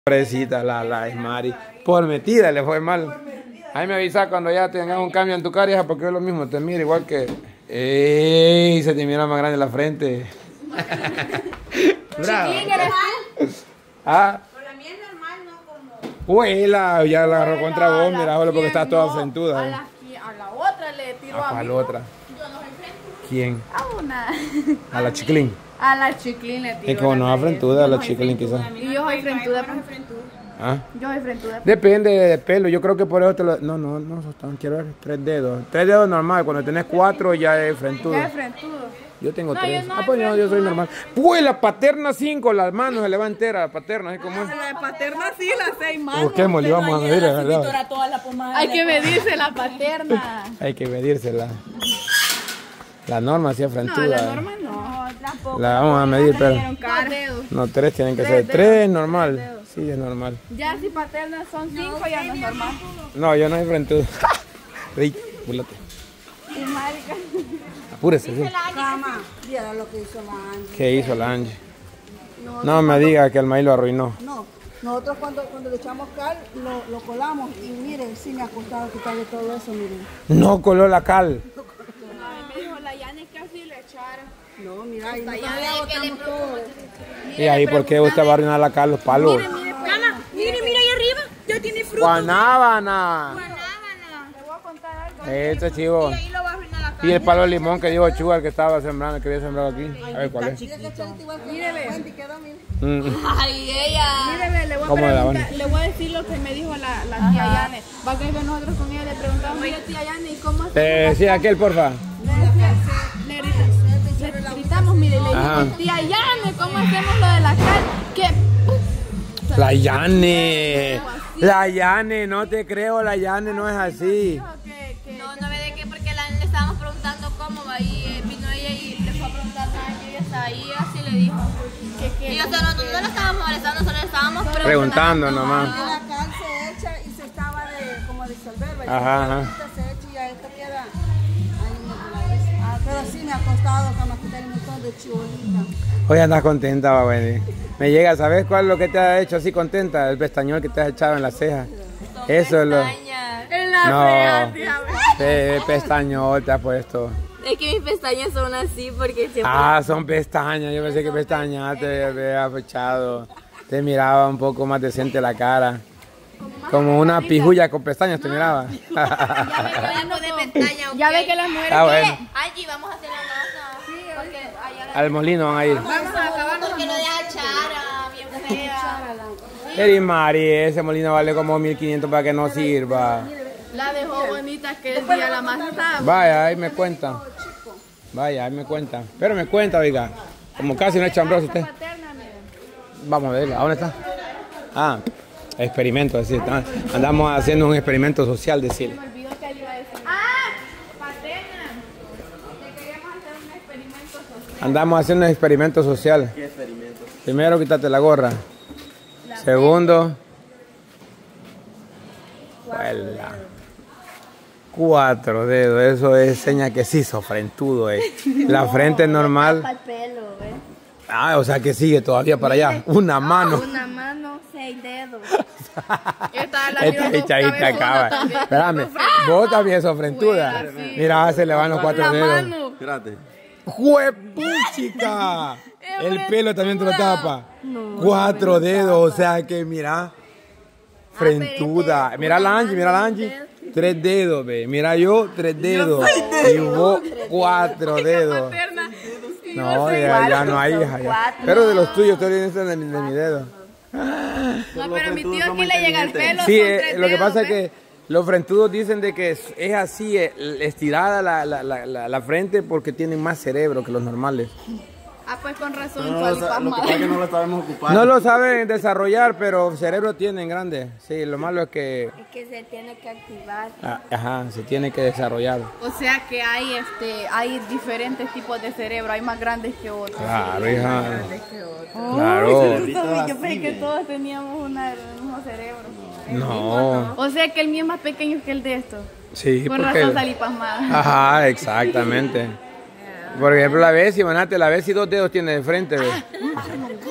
Pobrecita la Esmari. Por metida le fue mal. Ahí me avisa cuando ya tengas un cambio en tu cara, hija, porque es lo mismo, te mira igual que... ¡Ey! Se te mira más grande la frente. Bravo. Ah. Por la mía es normal, no como... Huela, ya la agarró contra vos, mira, solo porque estás toda frentuda. A la otra le tiró a mí. ¿A la otra? Yo no soy frentuda. ¿Quién? A una. A la Chiclín. A la Chiclín le tiró. Es como no a frentuda, a la Chiclín quizás. Y yo soy frentuda. ¿Ah? Yo soy frentuda. Depende del pelo, yo creo que por eso te lo... No, quiero ver 3 dedos. 3 dedos normal, cuando tenés 4 ya es frentudo. Ya es frentudo. Yo tengo 3. yo no Pues yo soy normal. Pues la paterna 5, las manos se le va entera, la paterna, así como es. La paterna sí, las 6 manos. Busquémosle, vamos a medir, ¿verdad? Hay que medirse la paterna. Hay que medírsela. La norma sí es No, frentuda. la norma no, tampoco. La vamos a medir, pero... Dedos. No, 3 tienen que ser. 3 es normal. Sí, es normal. Ya si paternas son 5 ya no es normal. No, yo no soy frentudo. Rick, burlate. Y marica. Apúrese, sí. Cama, viera lo que hizo la Angie. ¿Qué hizo la Angie? No me diga que el maíz lo arruinó. No, nosotros cuando le echamos cal, lo colamos y miren, sí me ha costado quitarle todo eso, miren. No coló la cal. Me dijo la Yane que así le echara. No, mira, y nosotros ya botamos todo. ¿Y ahí por qué usted va a arruinar la cal, los palos? Mire ahí arriba, ya tiene fruto. Guanábana. Le voy a contar algo. Este chivo. Ahí lo va a arruinar la cara. Y el palo de limón que dijo Chuga, el que estaba sembrando, el que había sembrado aquí. A ver cuál es. Mira que Chalita igual que la fuente y quedó, mire. Ay, ella. Míreme, le voy a ¿Cómo la van? preguntar, le voy a decir lo que me dijo la tía Yane. Va a creer que nosotros con ella le preguntamos, oye tía Yane, ¿y cómo Te decía aquel, porfa. le gritamos, mire, le Ajá. dijimos, tía Yane, ¿cómo hacemos lo de la cal? Que La Yane. La Yane, no te creo, la Yane no es así. No ve de qué, porque le estábamos preguntando cómo va y vino ella y le fue a preguntar a ella y hasta ahí así le dijo. Y o sea, nosotros no lo estábamos molestando, solo le estábamos Preguntando nomás. Y la cal se echa y se estaba de, como disolver, ¿verdad? Ajá. Se echa y ya esto queda. Ay, no me la hice. Pero sí me ha costado como quitar un montón de chibolita. Hoy andas contenta, va, Wendy. Me llega, ¿sabes cuál es lo que te ha hecho así contenta? El pestañol que te has echado en la ceja. Eso es lo... en la No. ceja, tía. Sí, pestañol te has puesto. Es que mis pestañas son así porque siempre... Ah, son pestañas. Yo pensé que pestañas te había echado. Te miraba un poco más decente la cara. Como una pijulla con pestañas te miraba. Ya ve que las mujeres... Ah, bueno. Angie, vamos a hacer la masa. Sí, porque allá Al molino van a ir. Vamos a acabarnos. porque lo deja Chara, bien fea. Eri Mari, ese molino vale como 1500 para que no sirva. La dejó bonita que el día la más estaba. Vaya, ahí me cuenta. Vaya, ahí me cuenta. Pero me cuenta, oiga. Como casi no es chambroso usted. Paterna, mire. Vamos a verla. ¿A dónde está? Ah, experimento, decir. Andamos haciendo un experimento social, decirle. Me olvidó que le iba a decir. ¡Ah! Paterna. Le queríamos hacer un experimento social. Andamos haciendo un experimento social. ¿Qué experimento? Primero, quítate la gorra. Segundo, vuela. 4 dedos, eso es seña que sí, frentudo. La frente es normal. Para el pelo, ¿ves? Ah, o sea que sigue todavía para allá. Una mano. Una mano, 6 dedos. Esta echadita acaba. Espérame, vos también sos frentuda. Mira, se le van los 4 dedos. Espérate. ¡Juepuchica! El pelo también te lo tapa. 4 dedos, o sea que mira. Frentuda. Mira la Angie. 3 dedos, ve. Mira yo, 3 dedos. Y vos, 4 dedos. No, ya no hay hija. Ya. Pero de los tuyos, estoy viendo de mi dedo. No, pero mi tío aquí le llega el pelo. Sí, son 3 lo que dedos, pasa es ¿ves? que los frentudos dicen de que es así, estirada la frente porque tienen más cerebro que los normales. Ah, pues con razón. Lo que pasa es que no lo sabemos ocupar. No lo saben desarrollar, pero cerebro tienen grande. Sí, lo malo es que... Es que se tiene que activar. Ajá, se tiene que desarrollar. O sea que hay diferentes tipos de cerebro, hay más grandes que otros. Claro, hija. Oh, Claro. yo pensé que todos teníamos el mismo cerebro. No. O sea que el mío es más pequeño que el de estos. Sí, Por porque... razón salí pasmada. Ajá, exactamente. Por ejemplo, la Bessie, imagínate, la Bessie 2 dedos tiene de frente, ¿ves?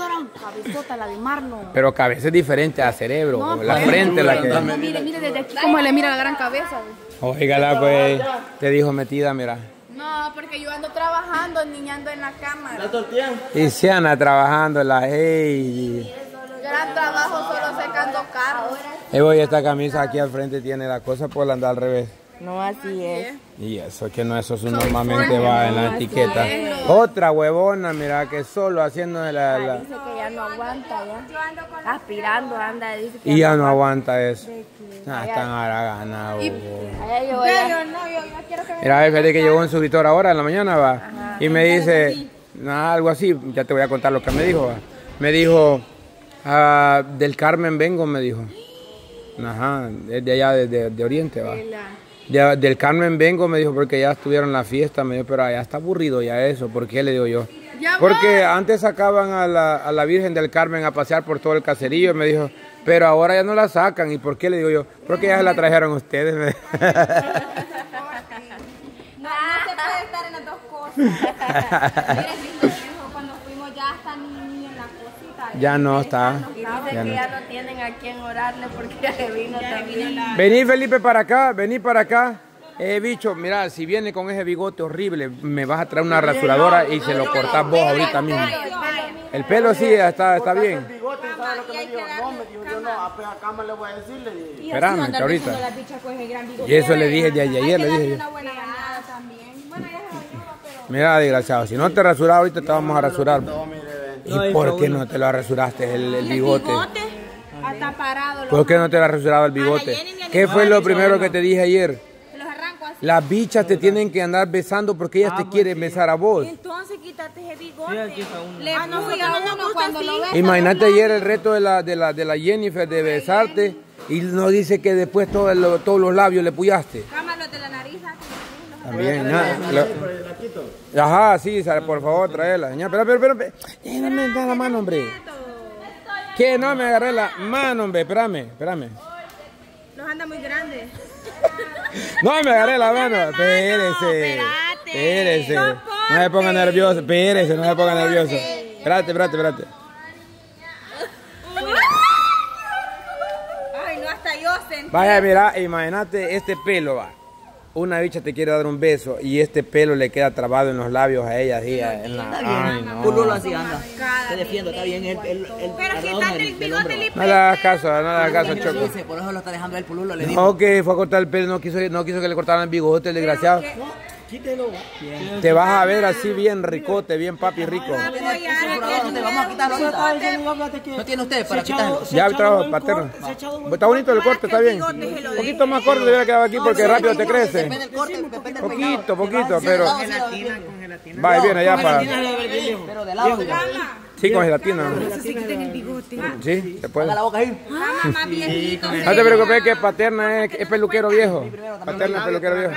cabezota, la de Marlon. Pero cabeza es diferente a cerebro. No, la pues, frente la que... No, mire desde aquí cómo le mira la gran cabeza. Oígala, pues, te dijo metida, mira. No, porque yo ando trabajando, niñando en la cámara. Y se anda trabajando en la... Hey. Gran trabajo solo secando carros. Voy, esta camisa aquí al frente tiene la cosa por andar al revés. No, así es. Y eso, que no, eso normalmente va en la etiqueta. Otra huevona, mira, que solo haciendo la... Dice que ya no aguanta, ya. Aspirando, anda, dice que Y ya no aguanta eso. Están haraganas. allá yo Yo quiero que Mira, fíjate que llegó un suscriptor ahora en la mañana, va. Y me dice, nada, algo así, ya te voy a contar lo que me dijo, va. Me dijo, del Carmen vengo, me dijo. Ajá, es de allá, de Oriente, va. Del Carmen vengo, me dijo, porque ya estuvieron en la fiesta, me dijo, pero ya está aburrido ya eso. ¿Por qué? Le digo yo. Porque antes sacaban a la Virgen del Carmen a pasear por todo el caserillo, me dijo, pero ahora ya no la sacan. ¿Y por qué? Le digo yo, porque ya se la trajeron ustedes. No se puede estar en las dos cosas. Mire, cuando fuimos ya hasta ni en la cosita. Ya no está. Y dice que ya no tienen a quien orarle porque ya se vino también. Vení, Felipe, para acá, vení para acá. Bicho, mira, si viene con ese bigote horrible, me vas a traer una rasuradora y se lo cortás vos ahorita mismo. El pelo sí, está bien. El bigote, ¿sabes lo que me dijo? No, me dijo, yo no, a Cama le voy a decirle. Espérame, que ahorita. Y eso le dije de ayer, le dije yo. Una buena ganada también. Bueno, ya se bañaba, pero... Mira, desgraciado, si no te rasuras ahorita te vamos a rasurar. No, mire, ven. ¿Y por qué no te lo rasuraste el bigote? Hasta parado. ¿Por qué no te lo has rasurado el bigote? ¿Qué fue lo primero que te dije ayer? Los arranco así. Las bichas te tienen que andar besando porque ellas te quieren besar a vos. Entonces quítate ese bigote. Le fui a uno cuando lo ves. Imagínate ayer el reto de la Jennifer de besarte y no dice que después todos los labios le puyaste. Cámalo de la nariz. También, ajá, sí, por favor, tráela. Pero, no me da la mano, hombre. ¿Qué? No me agarré la mano, hombre, espérame. Los anda muy grandes. No me agarré la mano, espérese. No me ponga nervioso, espérese, no me ponga nervioso. Espérate. Ay, no, hasta yo sentí. Vaya, mira, imagínate este pelo, va. Una bicha te quiere dar un beso y este pelo le queda trabado en los labios a ella, así, en la... Ay, no. Pululo así anda. Te defiendo, está bien. Pero quítate el bigote, Lipe. No le hagas caso, Choco. Por eso lo está dejando el pululo, le digo. No, que fue a cortar el pelo, no quiso que le cortaran el bigote, el desgraciado. Quítelo. Te vas a ver así bien ricote, bien papi rico. No te vamos a quitarlo ahorita. ¿No tiene usted para quitarlo? Ya trabajo paterno. Está bonito el corte, está bien. Un poquito más corto le hubiera quedado aquí porque rápido te crece. Depende del corte, depende del peinado. Poquito, pero... Va y viene ya para... Pero de lado. Sí, con gelatina. Sí, se puede. Haga la boca ahí. Mamá, viejito. No te preocupes que Paterna es peluquero viejo. Paterna es peluquero viejo.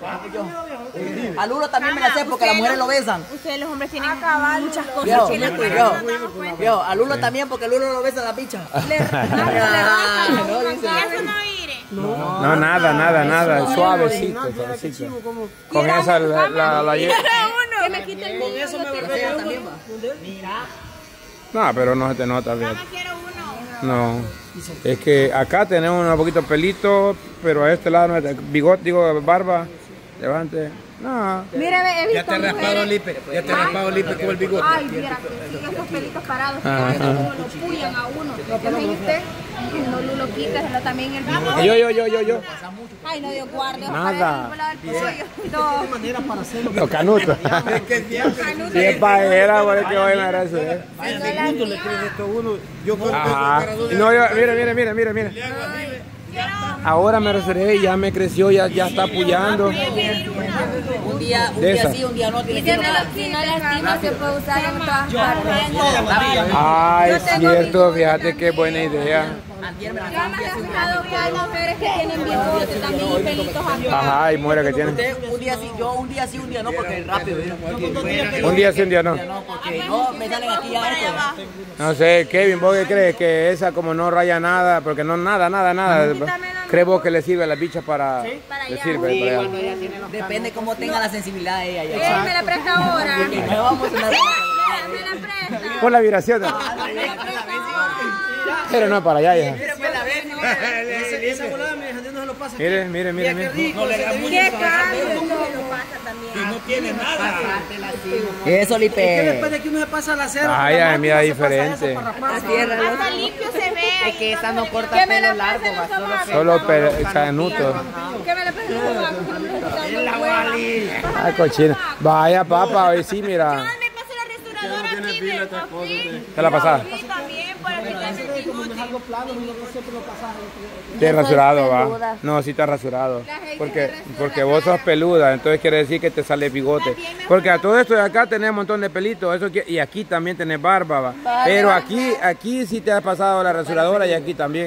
A Lulo también me la sé porque las mujeres lo besan. Ustedes los hombres tienen muchas cosas que Yo, a Lulo también porque Lulo lo besa a la bicha. Eso no iré. No, nada. Suavecito. Con esa la Que me quite el niño. No, pero no se te nota bien. Mamá, quiero uno. No. Es que acá tenemos un poquito pelito, pero a este lado no es bigote, digo barba. Levante. No. Mire, he visto Ya te he raspado Lipe con el bigote. Ay, mira que sí, esos pelitos parados, que a veces uno lo puyan a uno. ¿Qué me dice? No lo quites, sino también el bigote. Yo. Ay, no, Dios guarde. Nada. No. Los canutos. Si es pajera, por el que hoy me eso. Ajá. No, mira. Ahora me reservé y ya me creció, ya está apoyando. Un día sí, un día no. Y si no lastima, se puede usar en todas partes. Ay, es cierto, fíjate qué buena idea. Yo me he fijado que hay mujeres que tienen bigote también y pelitos acá. Ajá, y muere que tiene. Un día sí, un día no, porque es rápido. Un día sí, un día no. No, porque no me salen aquí ya esto. No sé, Kevin, ¿vos qué crees? Que esa como no raya nada, porque no nada. ¿Crees vos que le sirve a la bicha para...? ¿Sí? Le sirve para allá. Depende cómo tenga la sensibilidad ella. Él me la presta ahora. Vamos a me la presta. Por la vibración. Pero no para allá, hija. Esa volada me no se lo pasa. Mire. Qué cambio, no lo pasa también. Y no tiene nada. Eso, Lipe. Es que después de que uno se pasa la cera. Vaya, mira diferente. Hasta limpio se ve. Es que esta no corta pelo largo, va Solo canuto. ¿Qué me la presta? Ay, cochina. Vaya, papá, hoy sí, mira. Me pasó la restauradora aquí de ¿Qué la pasada? Sí, también, para quitarse el bigote. Te rasurado, va. No, sí está rasurado. Porque vos sos peluda, entonces quiere decir que te sale bigote. Porque a todo esto de acá tenés un montón de pelitos, y aquí también tenés barba, va. Pero aquí sí te has pasado la rasuradora y aquí también.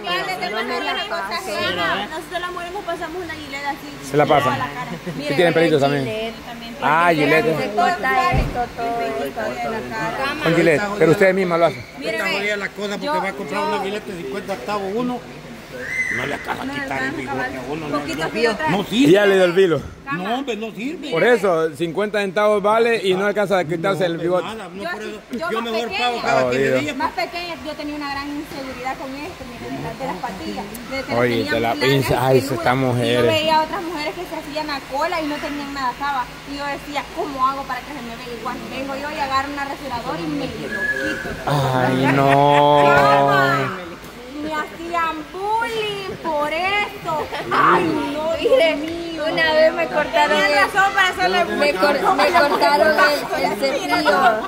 Nosotros las mujeres nos pasamos una gilet así. Se la pasan. Sí tienen pelitos también. Ah, Gillette. Se corta esto, todo esto de la cara. Con Gillette, pero ustedes mismas lo hacen. Esta jodida la cosa porque va a comprar una billete de 50 octavos uno. No le acaba de quitar el bigote a uno. No Y sirve. ya le dio el filo. No, hombre, no sirve. Por eso, 50 centavos vale y no alcanza a quitarse el bigote. Nada, no por eso. yo Yo más mejor pequeña. pago cada 15 días. Más pequeña, yo tenía una gran inseguridad con esto, miren, de las patillas. De que Oye, las de la tenía muy pinza, largas y ay, peludas. estas Y yo mujeres. veía a otras mujeres que se hacían a cola y no tenían nada acá. Y yo decía, ¿cómo hago para que se me vea igual? Vengo yo y agarro una rasuradora y me lo quito. Ay, no. Me hacían bullying por esto. Ay, no, Dios mío. Una vez me cortaron Tenía razón para hacerle bullying. me cortaron el cepillo.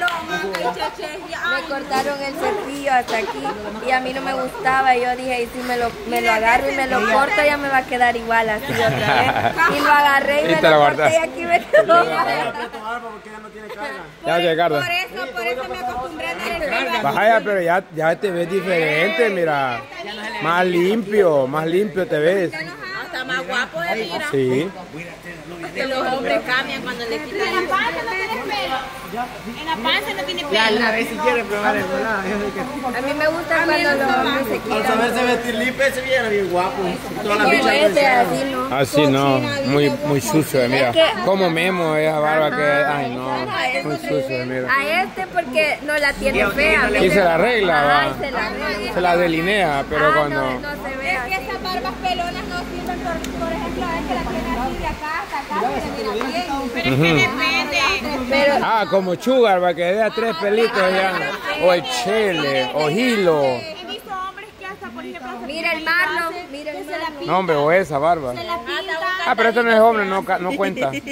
Me Me cortaron el cepillo hasta aquí y a mí no me gustaba. Yo dije, y si me lo agarro y me lo corto, ya me va a quedar igual así otra vez. Y lo agarré y Y me te lo lo guardaste. corté y aquí me quedó. Ya te carga. Por eso me acostumbré a tener Vaya, pero ya te ves diferente, mira. Más limpio te ves. Hasta más guapo de mira. Sí. Que los hombres cambian cuando le quitan. En la panza no tiene pelo. En la panza no tiene pelo. Una vez si quieren probar el volado. A mí me gusta cuando los hombres se Al quitan. saberse vestir limpio, se viene bien guapo. Toda la bicha Así no. Así no, muy sucio, mira. Como Memo, esa barba que, ay no, muy sucio, mira. A este porque no la tiene fea. Y se la arregla, Ay, va. se la arregla. Se la delinea, pero cuando... No se ve Es que así. esas barbas pelonas no sirven, por ejemplo, es que la tiene así de acá hasta acá, se mira bien. Pero es que depende. Pero Ah, como Sugar, para que dé a 3 pelitos ya. O el Chele, o Hilo. He visto hombres que hasta, por ejemplo, hasta mira el Marlon, mira el Marlon. No, hombre, o esa barba. Se la pinta. Ah, pero esto no es hombre, no cuenta.